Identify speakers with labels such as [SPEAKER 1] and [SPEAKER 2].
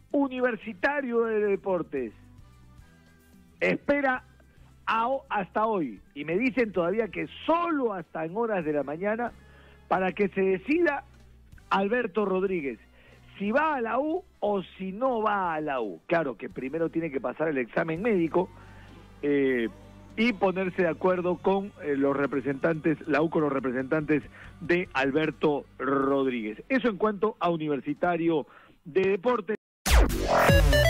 [SPEAKER 1] Universitario de Deportes espera hasta hoy, y me dicen todavía que solo hasta en horas de la mañana, para que se decida Alberto Rodríguez si va a la U o si no va a la U. Claro que primero tiene que pasar el examen médico y ponerse de acuerdo con los representantes, la U con los representantes de Alberto Rodríguez. Eso en cuanto a Universitario de Deportes.